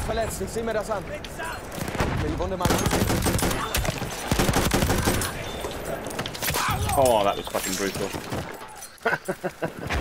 verletzt. Ich sehe mir das an. Ich will die Wunde mal ansehen. Oh, that was fucking brutal.